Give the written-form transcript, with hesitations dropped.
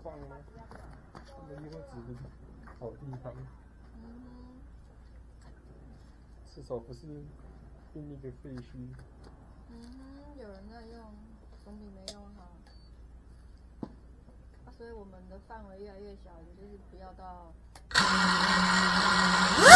放吗？没有纸的好地方。至少不是另一个废墟。 有人在用，总比没用好。所以我们的范围越来越小，也就是不要到。